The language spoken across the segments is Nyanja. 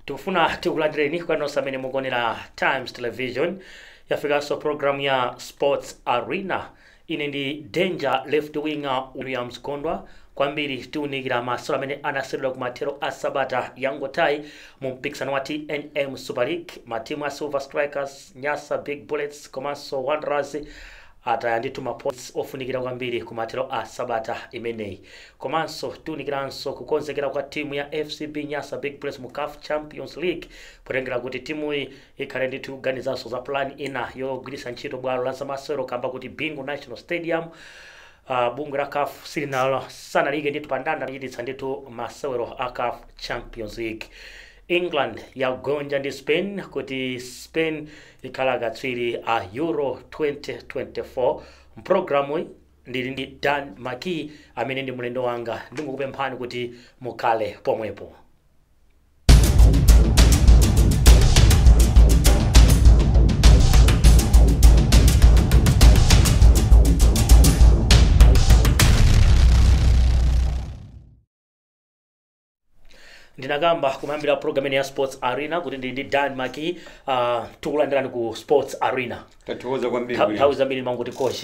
Tukufuna tikulandireni kwa nosamene mukonera Times Television. Yafika so program ya Sports Arena. Ine ndi Danger left winger Williams Kondwa. Kwambiri tiunikira masolo amene anaserera kumathero a Sabata yangotai mu mpikisano wa TNM Super League. Matimu a Silver Strikers, Nyasa Big Bullets, Komanso Wanderers atayandithu mapoints ofunikira kwambiri kumathero a Sabata imeneyi. Komanso tiunikiranso kukonzekera kwa timu ya FCB Nyasa Big Bullets mu CAF Champions League, potengera kuti timu iyi ikhale ndithu kuganizanso za plan ina yogwiritsa ntchito bwalo la zamasewero kamba kuti Bingu National Stadium. Bungu la CAF sanalike ndithu pandanda kuchititsa ndithu masewero a CAF Champions League. England yagonja ndi Spain kuti Spain ikhala katswiri a Euro 2024. Mprogramu ndili ndi Dan Maki amene ndi mulendo wanga, ndingukupemphani kuti mukhale pomwepo. Ndinagamba kumambira program ya Sports Arena kuti ndi Dan Maki tukulandirani ku Sports Arena. Tatuoza kwambiri. Tauza mbili manguti coach.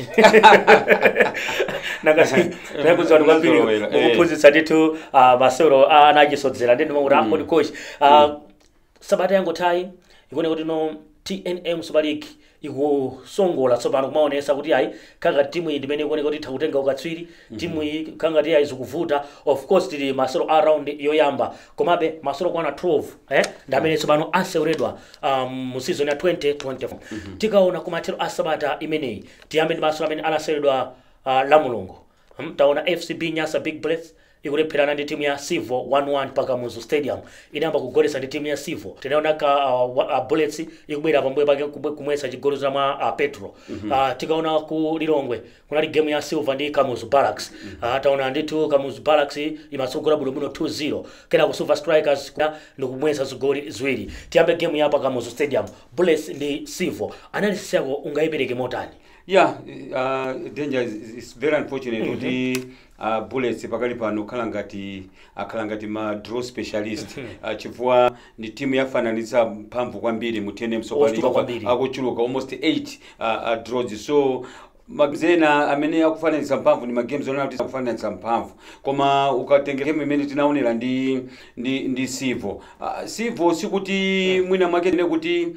Nakasi nakuzwa kwambiri ukuphunzitsa ndithu masewero anajisodzera ndi mangura akho coach. Sabata yangotai ikone kuti no TNM Super League ikusongola tsopano kumaonesa kuti ayi kanga timu iyi ndimene ikuoneka kuti itakutenga ukatswiri. Timu iyi kanga ndi izikuvuta. Of course tili masero around yoyamba komabe masero kwana 12 ndamene tsopano aseweredwa mu season ya 2024. Tikaona kumathero a Sabata imeneyi tiyambe ndi masero amene anaseweredwa la Mulungu. Taona FCB Nyasa Big Bullets ikulepherana ndi timu ya Sivo 1-1 Pakamuzu Stadium. Inamba kugolesa ndi timu ya Sivo. Tinaona ka Bullets ikubwera pambuyo pake kumwesa chigolo za mwa Petro. Tikaona ku Lilongwe kunali game ya Silver ndi Kamuzu Barracks. Taona ndithu Kamuzu Barracks imasogola bwino 2-0. Kena ku Silver Strikers ndikumwesa zigoli ziwiri. Tiyambe game ya Pakamuzu Stadium Bullets ndi Sivo. Analysis yako ungayipereke motani? Yeah, Danger is very unfortunate kuti Bullets pakali pano akhalangati ma draw specialist. Chifukwa ni timu yafananitsa mphamvu kwambiri mu TNM Super League akuchuluka almost 8 draws. So magzena amene akufananitsa mphamvu ni magames ona kuti akufananitsa mphamvu. Koma ukatenga game imene tinaonera ndi Sivo. Sivo sikuti mwina mwake ne kuti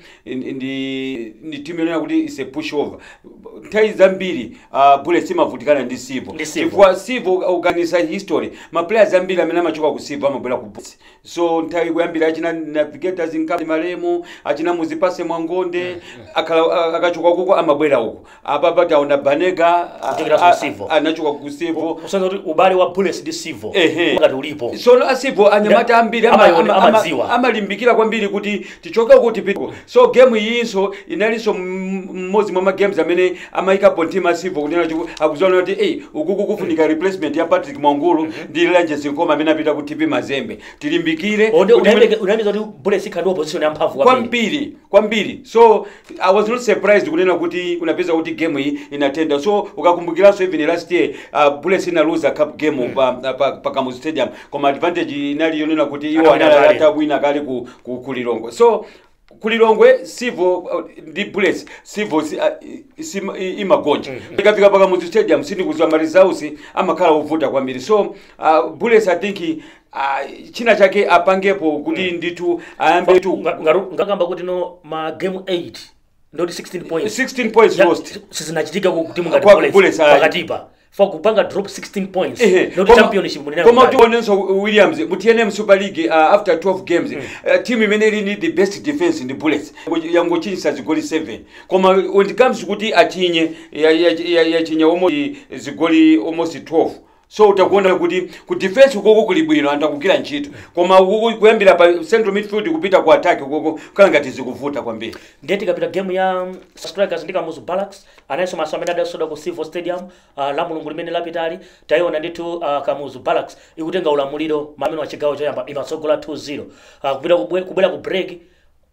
ndi timu yona kuti is a pushover. Nthawi zambiri Bullets imavutikana ndi Sivo. Chifukwa Sivo ukanisa history ma players ambiri amene amachoka ku Sivo amabwera ku Bullets. So nthawi kuyambira achina Navigators Nkapi Malemu, achina Muzipase Mwangonde, akachoka kuko amabwera uko. Apa taona Banega anachoka ku Sivo. Kusanga kuti ubale wa Bullets ndi Sivo ngati ulipo. So Sivo anyamata ambiri amalimbikira kwambiri kuti tichoke kuti pito. So game yinso inalinso mmozi mwa games amene amaika pontima Sivo kunena kuti akuzona kuti ukuku kufunika replacement ya Patrick Mwangulu ndi Langes Nkoma amene apita ku TP Mazembe. Tilimbikire unamiza kuti Bullets ikhala opposition ya mphamvu kwambiri. So I was not surprised kunena kuti kunapeza kuti game hii inatenda. So ukakumbukiranso even last year Bullets ina lose a cup game pa Kamuzu Stadium. Koma advantage inali yonena kuti iwo analata bwina kale ku Lilongwe. So kulilongwe Sivo ndi Bullets Sivo imagonja. Ikafika pa Kamuzu Stadium sindi kuzwa Marizausi amakhala uvuta kwambiri. So Bullets I think china chake apangepo kuti nditu ayambe tu ngakamba kuti no ma game 8 ndoti 16 points lost sizinachitika ku timu ngati Bullets pakatipa for kupanga drop 16 points not championship munena koma tionenso Williams mu TNM Super League after 12 games team imene ili the best defense in the Bullets yangochinyisa zigoli 7 koma when it comes kuti achinye yachinye almost zigoli almost 12. So utakuona kuti ku defense ukoko kuli bwino andakukira ntchito koma kuyambira pa central midfield kupita ku attack ukoko kala ngati zikuvuta kwambiri. Ndeti kapita game ya Strikers ndi Kamuzu Barracks anayeso masamena da soda ku Sivo Stadium la Mulungu limene lapitali taiona ndithu Kamuzu Barracks ikutenga ulamuliro mameno wa chigawo choyamba imasogola 2-0 kupita kubwera ku break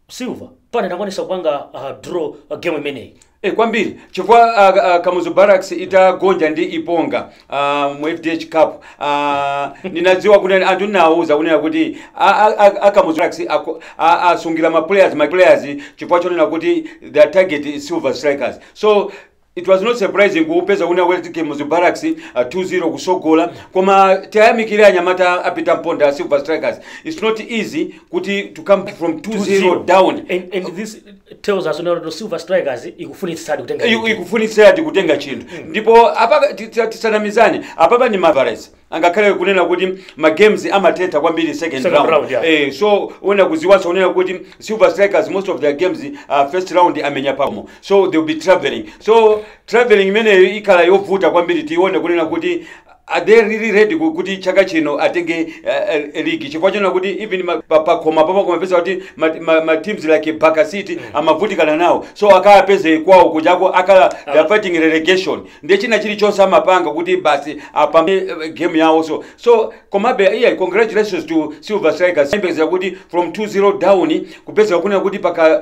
Silver pane nakwanisa kupanga draw game imeneyi. Kwambiri chifukwa Kamuzu Barracks itagonja ndi Iponga mu FDH Cup ninadziwa kuti anthu ninawuza kunena kuti Kamuzu Barracks asungira ma players chifukwa chonena kuti the target is Silver Strikers. So it was not surprising kupeza kuna kuti Kamuzu Barracks 2-0 kusogola koma tayamikira anyamata apita mponda Silver Strikers. It's not easy kuti to come from 2-0 down, and this tells us that Silver Strikers ikufunitsadi kutenga chinthu ndipo apa tisanamizane apapa ni Mavericks angakhale kunena kuti ma games amatenta kwambiri second round. Yeah. So una kuziwasa unena kuti Silver Strikers most of their games first round amenya pamo, so they'll be traveling. So traveling imene ikhala yovuta kwambiri tione kunena kuti are they really ready kuti chaka chino atenge league chifukwa chona kuti even pakoma kumapeza kuti ma teams like Baka City amavutikana nawo, so akapeze kwao kujako akala they are fighting relegation ndiye china chili chonse amapanga kuti basi apambe game yawo. So komabe yeah, congratulations to Silver Strikers impeza kuti from 2-0 down kupeza kuna kuti paka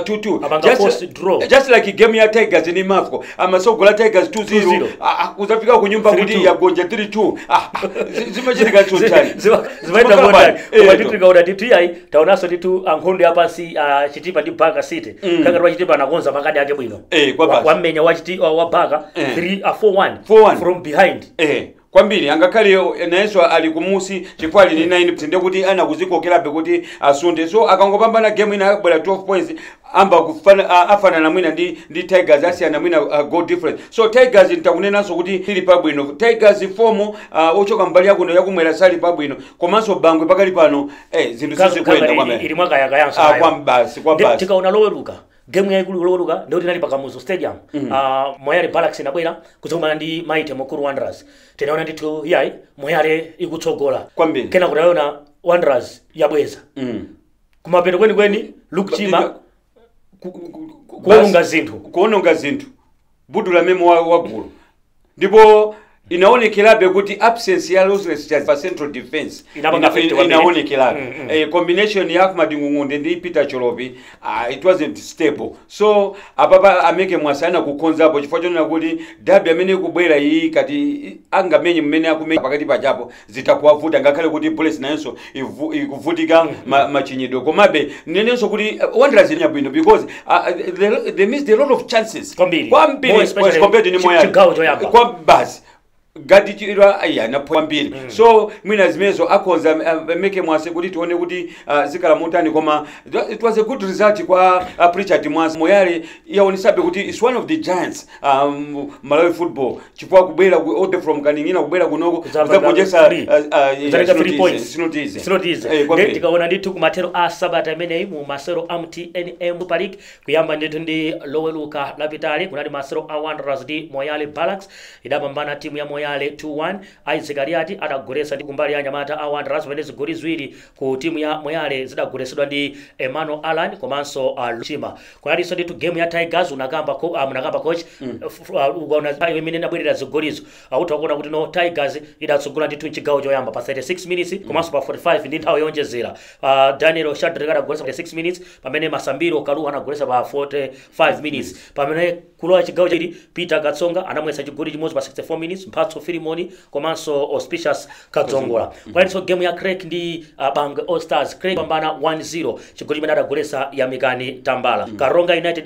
2-2 just like game ya Tigers ni Mafco amasogola Tigers 2-0 kuzafika kunyumba kuti yagonja 3-2 zimachirika chotani zimaita modern kwa titrika una TTI taonaso titu ankondo hapa si Chitipa ndi Baka City kanga Chitipa anakonza makadi yake bwino kwa mmenya wa Baka 4-1 from behind kwambiri angakhale nayenso ali kumusi chifukwa ali 9 ndi kuti ana kuzikokera be kuti asunde, so akangopambana game ina bwera 12 points amba kufana afana na mwina ndi Tigers asiyana mwina goal difference. So Tigers nitakunenanso kuti ili pabwino Tigers form ochoka mbali yako ndo yakumwera sali pabwino komanso bangwe pakali pano zinthu sizikwenda kwamene ili mwaka yakayanso kwa basi tikaona loweruka game yaikulu loweruka ndio tinali pa Kamuzu Stadium. Moyale Barracks inabwera kuzokumana ndi Mighty Mukuru Wanderers tinaona ndithu yayi Moyale ikutsogola kena kutaona Wanderers yabweza kumapeto kweni Lukchima kuononga zinthu budula memo wagulu ndipo inaonekerabe kuti absence ya Lossless for central defense inaonekerabe combination ya Ahmad Ngungunde ndi Peter Cholopi it wasn't stable. So apapa ameke mwasana kukonzapo chifukwa chonena kuti dabi amene kubwera iyi kati angamenye mmene akumenya pakati pachapo zitakuwavuta ngakhale kuti Bullets nayenso ikuvutika machinyidwe komabe nenenso kuti Wanderers ni bwino because they missed a lot of chances kwambiri compared ni Moyale kwa basi gadi chirwa ayana kwambiri. So mwina zimezo akonza meke mwase kuti tione kuti zikala mutani koma it was a good result kwa Richard Mwanza. Moyale yaonisabe kuti is one of the giants Malawi football chifukwa kubwera all from Kaningina kubwera kunoko kuzapojesa 3 points it's not easy. Tikaona nditu kumatero Sabata ameneyi mu masero MTNM Parik kuyamba nditu ndi loweluka lapitali kunali masero a Wanderers ndi Moyale Barracks idapambana timu ya Moyale 2-1. Isaac Ariati atagolesa ndi kumbali ya nyamata a Wanderers pamene zigoli ziwiri ku timu ya Moyale zidagolesedwa ndi Emmanuel Alan komanso Luchima. Kunalinso nditu game ya Tigers unagamba coach ukaona imene inabwerera zigolizo utakuona kuti no Tigers idatsogola nditu chigawo choyamba pa 36 minutes komanso pa 45 ndi nthawi yonjezera. Daniel Shadrack atagolesa pa 6 minutes pamene Masambiro Kalu anagolesa pa 45 minutes pamene kulowa chigawo chili Peter Gatsonga anamwesa chigoli chimodzi pa 64 minutes Mphatso Filimoni komanso Auspicious Kadzongola. Kwalinso game ya Craig ndi Bang All Stars Craig pambana 1-0 chigoli chimene adagolesa ya Mikani Tambala. Karonga United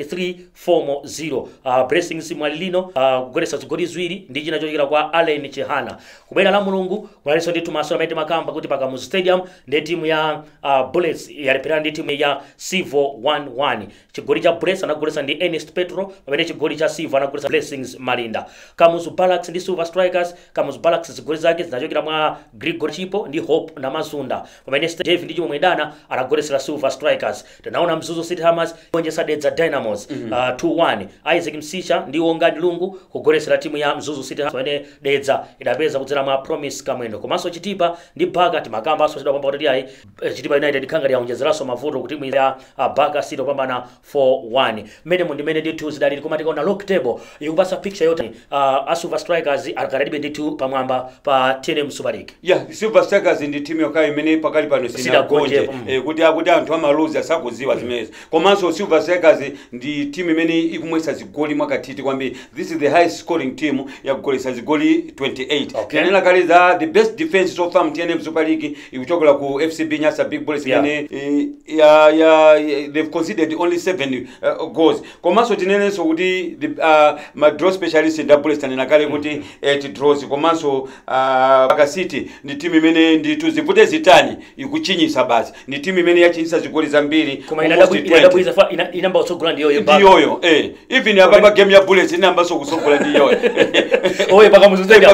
3-4-0 Blessings Mwalilino kugolesa zigoli ziwiri ndi china chochokera kwa Allen Chihana. Kubwera la Mulungu kwalinso ndi tumaso maite makamba kuti pa Kamuzu Stadium ndi timu ya Bullets yalipirana ndi timu ya Sivo 1-1. Chigoli cha Bullets anagolesa ndi Ernest Petro pamene chigoli cha Sivo anagolesa Blessings Malinda. Kamuzu Barracks ndi Silver Strikers Kamuzu Barracks zigoli zake zinachokera mwa Grigor Chipo ndi Hope na Mazunda pamene Dave ndi chimwe mwendana anagolesera Silver Strikers. Tinaona Mzuzu City Hammers kuonjesa Dedza Dynamos 2-1. Isaac Msisha ndi Wongani Lungu kugolesera timu ya Mzuzu City Hammers pamene Dedza idapeza kudzera mwa Promise Kamwendo komanso Chitipa ndi Baka timakamba aso chidwa kwamba kuti ayi Chitipa United khanga yaonjezeraso mavuto kuti timu ya Baka City pambana 4-1. Mmene ndimene ndi 2 zidalili koma tikaona lock table ikupasa picture yoti Silver Strikers inalibe nditu pamwamba pa TNM Super League. Yeah, Silver Strikers ndi timu yokayo imene pakali pano sinagonje kuti anthu amaluza sakuziwa zimenezi. Komanso Silver Strikers ndi timu imene ikumwesa zigoli mwakatiti kwambiri. This is the highest scoring team yakugolesa zigoli 28. Okay. Yanena kale the best defense so far TNM Super League ikuchokera ku FCB Nyasa Big Bullets imene they've conceded only 7 goals. Komanso tinenenso kuti ma draw specialist nda Bullets tanena kale kuti 8 draws. Komanso City ni timu imene nditu zivute zitani ikuchinyisa basi. Ni timu imene yachinyisa zigoli zambiri. Koma inamba osogola ndiyo ndiyo even ababa game ya Bullets inamba so kusogola ndiyo oye paka muzuteja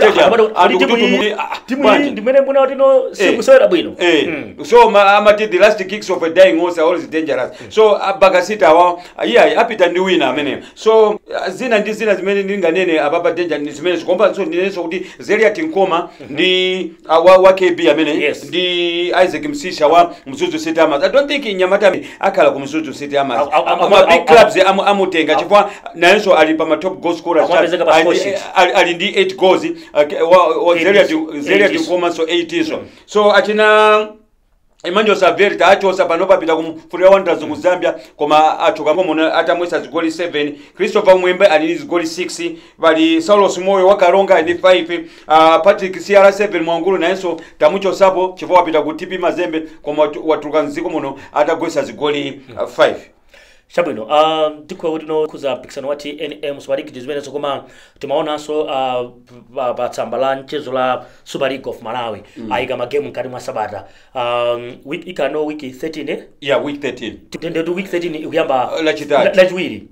timu ndimene mbona utino sikusera bwino so the last kicks of a dying horse are always dangerous. So Bakasita wa apita ndi wina amene. So zina ndi zina zimene ndinganene ababa danger ndi zimene zikomba so ndinenso kuti Zelia Tinkoma ndi wa KB amene ndi Isaac Msisha wa Mzuzu City Amas. I don't think Nyamata akala ku Mzuzu City Amas. Ama big clubs amutenga chifukwa nayenso ali pa ma top goal scorers ali ndi 8 goals Zelia Tinkoma so 8 so achina Emmanuel Saveri taachosa panopa pita kumfuria Wanderers ku Zambia koma achoka komona atamwesa zigoli 7. Christopher Mwembe ali zigoli 6 bali Saulos Moyo wakalonga ndi 5 Patrick CR7 Mwangulu nayenso tamuchosapo chifukwa pita ku TP Mazembe koma watuluka nziko muno atagwesa zigoli 5. Shabino ndikho kuti no kuza pikisano wati NM Super League zimene zokoma timaona so batsamba la mchezo la Super League of Malawi aika magame mkati mwa Sabata week ikano week 13 yeah week 13 tende do week 13 ikuyamba lachiwiri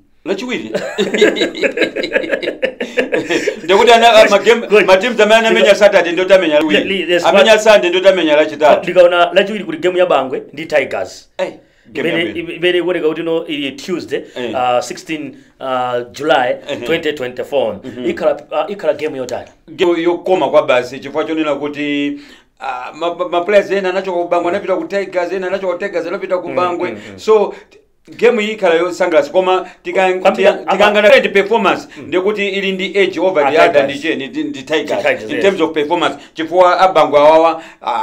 ndikuti ma team tamana menya Saturday ndo tamenya lawiri amenya Sunday ndo tamenya lachitatu likaona lachiwiri kuti game ya Bangwe ndi Tigers Very good no Tuesday 16 July 2024 ikala game yotani game yokoma kwa basi chifukwa chonena kuti ma players ena anacho kubangwa anapita ku Tigers ena anacho ku Tigers anapita ku Bangwe so game hii kala yo sunglass koma tikangana trend performance ndikuti ili ndi edge over the other ndi Tigers in terms of performance chifukwa Abangwe awawa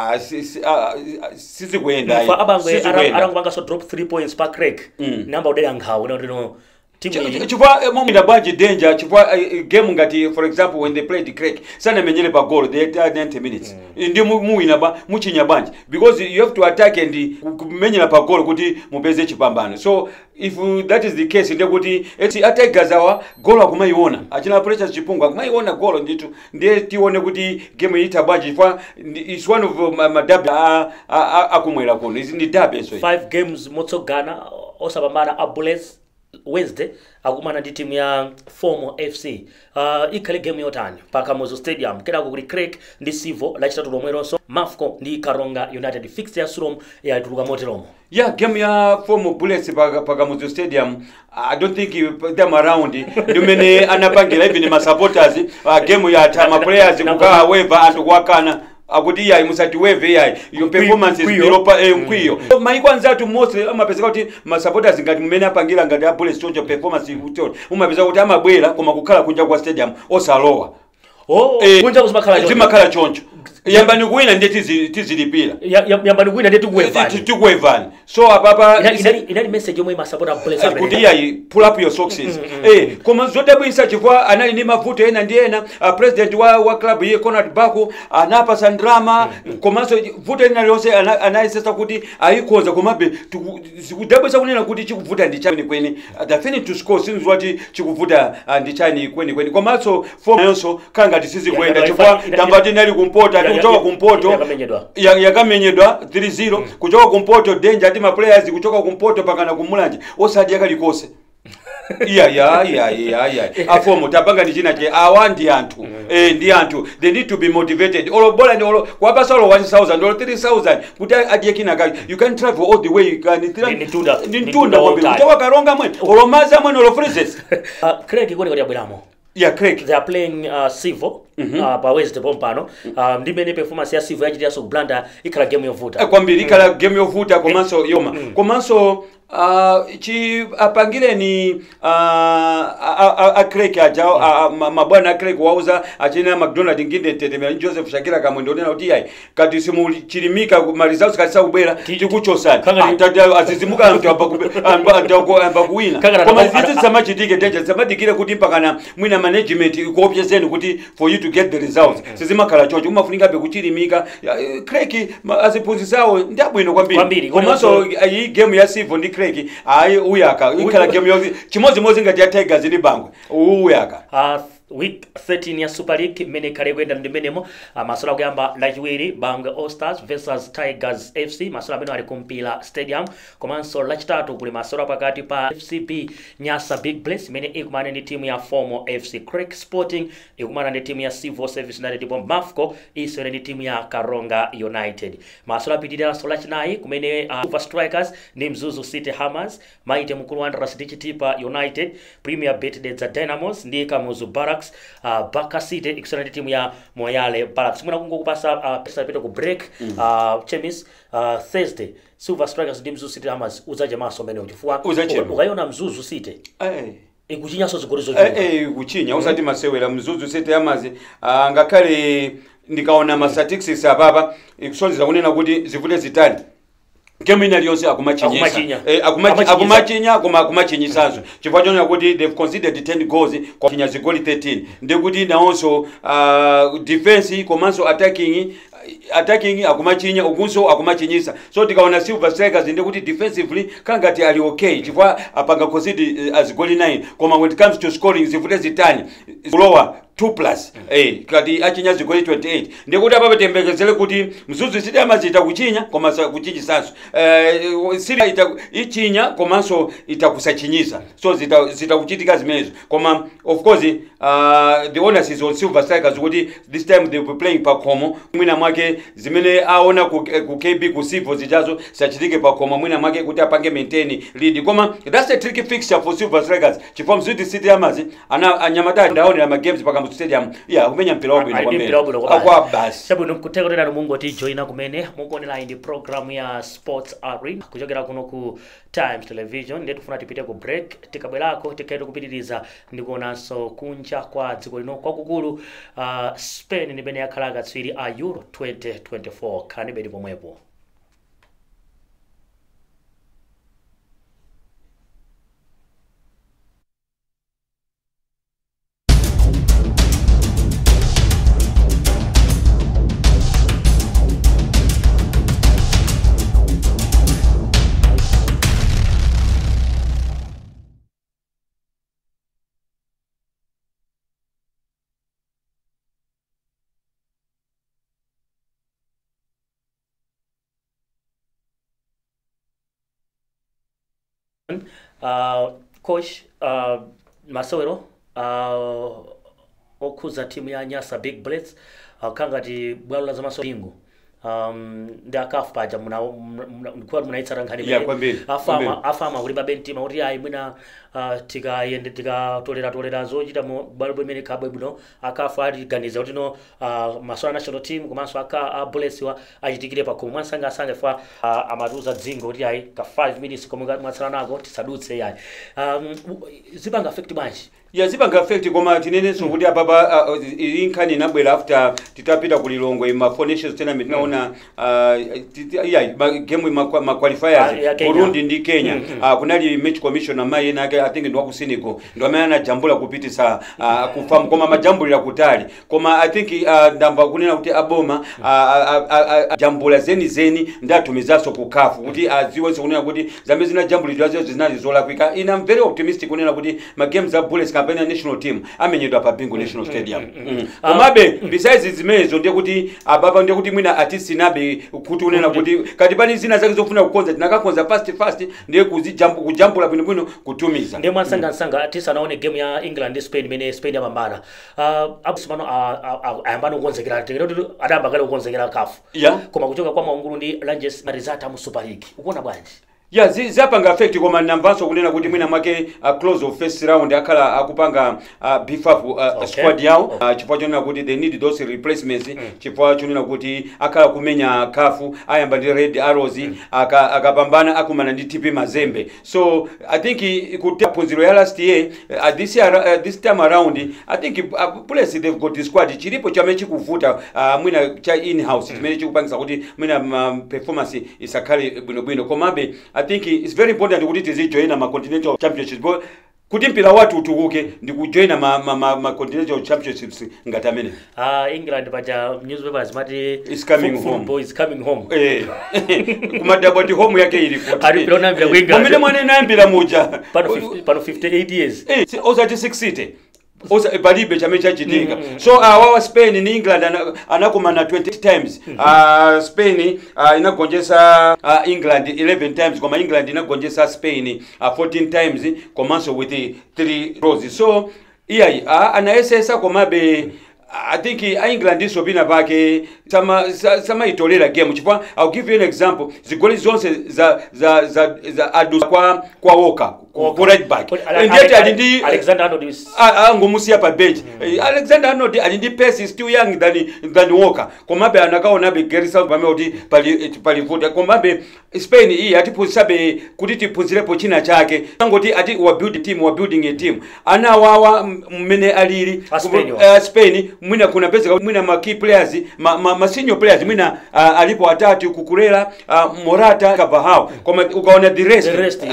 sisi kuenda fa Abangwe arangwanga so drop 3 points per crack number odela ngawo no chifukwa momida banji danger chifukwa game ngati for example when they played crack sana menyele pa goal they had 90 minutes ndi muwina ba muchinya banji because you have to attack and kumenyela pa goal kuti mupeze chipambano. So if that is the case ndekuti eti attackers awa goal akumaiona achina pressure chipunga akumaiona goal nditu ndiye tione kuti game ita banji chifukwa is one of my derby akumwela kuno is ndi derby so 5 games motsogana osabamana Bullets Wednesday akumana ndi timu ya Formo FC ikale game yotani paka Mozo Stadium kera kuli Crack ndi Sivo la chitatu lomweronso Mafco ndi Karonga United fixed ya Surom ya tuluka moteromo. Yeah, game ya Formo Bullets paka Mozo Stadium I don't think them around ndumene anapangira even ma supporters game ya tama players kukaa weva antu kwakana akuti ya musati weve ya your performance is Europa mkwiyo maikwanza tu mostly amapeza kuti ma supporters ngati mmene apangira ngati a Bullets choncho performance ikuti umapeza kuti amabwera koma kukhala kunja kwa stadium osalowa kunja kuzimakhala choncho yambani kuina ndiye tizilipira yambani kuina ndiye tukuevani so apapa inali message yomwe masapota Bullets kuti ya pull up your socks koma zote bwisa chifwa anali ni mavuto ena ndi ena president wa club ye Conrad Bako anapa sandrama komanso vuto ena lyonse anayesesa kuti ayikoza komabe sikudabwisa kunena kuti chikuvuta ndi chani kweni the thing to score since what chikuvuta ndi chani kweni komanso form yonso kanga tisizi kwenda chifwa tambati nali kumpota kuchoka kumpoto yakamenyedwa 3-0 kuchoka kumpoto danger ati ma players kuchoka kumpoto pakana kumulanje osadi yakalikose afomo tapanga ndi china che awandi anthu ndi anthu they need to be motivated olobola ndi kwapa solo 1000 or 3000 kuti adye kina kali you can travel all the way you can ndintunda kwa kuchoka Karonga mwe olomaza mwe olofreezes Craig ikone kuti abweramo. Yeah, Craig. They are playing Sivo pa Wednesday pompano. Ndimene performance ya Sivo yachiti yaso blanda ikala game yovuta. Kwambiri ikala game yovuta komanso yoma. Komanso apangile ni Craig aja mabwana Craig wauza achina McDonald nginde tetemera Joseph Shakira kamwendo nena kuti yayi kati simu chilimika ma results kalisa kubera tikuchosana tata azizimuka mtu amba kuwina koma zizi samachitike Danger samadikire kuti mpakana mwina management kuopyezeni kuti for you to get the results sizimakhala chocho umafunika be kuchilimika Craig aziphunzisawo ndabwino kwambiri komanso iyi game ya Silver ndi Craig ayi uyaka ikhala game yozi chimodzimodzi ngati ya Tigers ndi Bangwe uyaka week 13 ya Super League mene kale kwenda ndimenemo masolo kuyamba lachiwiri Bangwe All Stars versus Tigers FC masolo amene ali kumpila stadium komanso lachitatu kuli masolo pakati pa FCB Nyasa Big Bless mene ikumana ndi timu ya Formo FC Craig Sporting ikumana ndi timu ya Civil Service United ndipo Mafco isere ndi timu ya Karonga United masolo apitirira sola chinayi kumene Super Strikers ndi Mzuzu City Hammers Maite Mukulu Wanderers ndi Chitipa United Premier Bet Dedza Dynamos ndi Kamuzu Barracks Baka City ikusana ndi timu ya Moyale Barracks muna kungokupasa pesa peto ku break chemis Thursday Silver Strikers ndi Mzuzu City Hammers uzaje maso mene uchifua ukayona Mzuzu City ikuchinya so zigolizo kuchinya usati masewera Mzuzu City Hammers ngakhale ndikaona ma statistics ababa ikusonza kunena kuti zivule zitani game ina liyonse akumachinya kumachinyisazo chifukwa chona kuti they've conceded 10 goals kwa chinya zigoli 13 ndikuti naonso defense komanso attacking akumachinya ukunso akumachinyisa so tikaona Silver Strikers ndikuti defensively kangati ali okay chifukwa apanga concede azigoli 9 koma when it comes to scoring zivule zitani lower 2+ kati achinya zigoli 28 ndikuti apa patembekezele kuti Mzuzu City Hammers itakuchinya koma kuchinyisaso City ichinya komanso itakusachinyisa so zitakuchitika zimenezo koma of course the onus is on Silver Strikers kuti this time they will be playing Pakomo mwina mwake zimene aona ku KB ku Civil zijazo sachitike Pakomo mwina mwake kuti apange maintain lead koma that's a tricky fixture for Silver Strikers chifukwa Mzuzu City Hammers anyamata ndaone ma games paka stadium umenya mpira wabwino kwa basi sabu nkuteka tena mungu ati joina kumene mukuonera indi program ya Sports Arena kuchokera kuno ku Times Television ndetu tufuna tipite ku break tikabwerako tikaenda kupitiriza ndikuonanso kunja kwa dziko lino kwakukulu Spain ndi bene yakhala katswiri a Euro 2024 kani bedi pomwepo coach masewero okuza timu ya Nyasa Big Blitz kangati bwalo la zamaso bingu ndakafu paja kwa munaitsara nkhani afama kuli babentima kuti ayi mwina tikayende tikatolera zochita mu bwalo limene kabwe bwino akafu aliganiza kuti no maswala national team komanso aka Blesswa achitikire pa kumwe mwansanga fa amatuza dzingo kuti ayi ka 5 minutes komwe mwatsala nako tisadutse yayi zibanga affect banji zibanga affect koma tinenenso kuti apapa inkhani inabwera after titapita kulilongwe ma nations tournament naona game ma qualifiers Burundi ndi Kenya kunali match commissioner mayi nake I think ndo ku Senegal ndo amene anajambula kupitisa kufamu koma majambulira kutali koma I think ndamba kunena kuti aboma jambula zeni ndatumizaso kukafu kuti aziwenso kunena kuti zambe zina jambulidwa zinali zolakwika ina very optimistic kunena kuti ma games za Bullets campaign national team amenyedwa pa Bingu National Stadium komabe besides zimenezo ndiye kuti ababa ndiye kuti mwina artist nabe kuti unena kuti kati pani zina zake zofuna kukonza tinakakonza fast ndiye kujambula bwino kutumiza ndiye mwansanga artist anaone game ya England Spain mene Spain ya mambana abusmano ayambano kukonzekera kuti adamba kale kukonzekera kafu koma kuchoka kwa maungulu ndi Rangers result mu Super League ukona bwanji Yeah, zapanga affect koma namvanso kunena kuti mwina mwake close of first round akhala akupanga beef up squad yawo chifukwa chonena kuti they need those replacements chifukwa chonena kuti akhala kumenya kafu ayamba ndi Red Arrows akapambana akumana ndi TP Mazembe. So I think kuti phunziro ya last year this time around I think plus they've got the squad chilipo chamene chikuvuta mwina cha in house chimene chikupangisa kuti mwina performance isakhale bwinobwino komabe I think it's very important kuti tizijoina ma continental championships kuti mpira watu utukuke ndi kujoina ma continental championships ngati amene. England baja newspapers mati is coming home. Football is coming home. Kumadaboti home yake ili kuti. Alipilona mbira winga. Kumene mwana nambira muja. Pano 58 years. Ozati 60. Osa balibe chamecha chitinga. So our Spain in England anakumana 20 times. Spain inagonjesa England 11 times. Koma England inagonjesa Spain 14 times. Komanso with 3 draws. So anaesesa komabe I think England is sobina bake sama itolera game chifukwa I'll give you an example zigoli zonse za adu kwa Walker kwa right back ndiye alindi Alexander Arnold ngomusia pa bench Alexander Arnold alindi pace is too young than Walker komabe anakaona be Gerson pamoti pali vote komabe Spain hii atipusabe kuti tipunzirepo china chake ngoti ati we building a team ana wawa mmene alili Spain mwina kuna pesa mwina ma key players ma senior players mwina alipo atatu kukulela Morata Kabahao kama ukaona the rest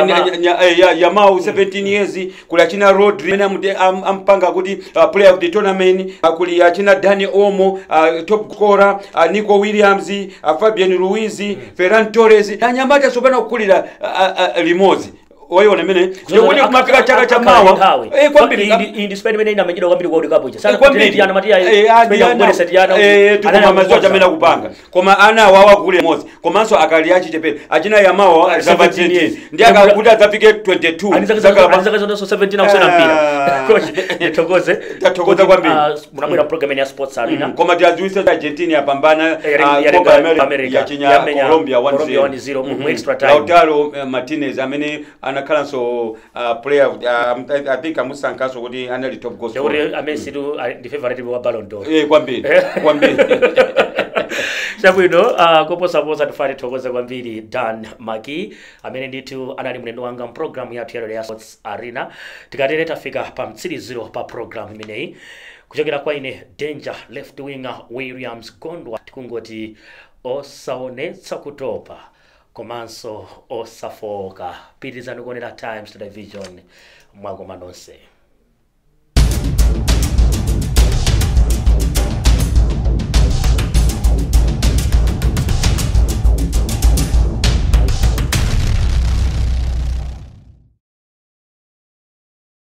Yamau 17 years kula china Rodri ampanga kuti player of the tournament kuli china Dani Olmo top scorer Nico Williams Fabian Ruiz Ferran Torres anyamata sobana kukulira Limozi waiona mene yokuni kumafika chaka cha mawa kwambiri indi Spain mene ina menjira kwambiri kwa World Cup sana kwambiri ana matia Spain ngone setiana ana mazoa chamena kupanga koma ana wawa kule mozi komanso akaliachi chepele achina ya mawa 17 years ndiye akakuta azafike 22 anizaka zono 17 au sana mpira nitokoze kwambiri munabwera program ya Sports Arena koma tiazuisa Argentina yapambana Copa America ya Chinya Colombia 1-0 mu extra time Lautaro Martinez amene anakhala so player I think amusankaso kuti anali top goal scorer Messi do the favorite wa Ballon d'Or kwambiri Chabwino koposa tufari tokoza kwambiri Dan Maki amene nditu anali mlendo wanga program ya TRL ya Sports Arena tikatere tafika pa mtsiriziro pa program imeneyi kuchokera kwa ine Danger left winger Williams Gondwa tikungoti osaonetsa kutopa komanso osafoka pitilizani kuonera Times Television mwagoma nonse.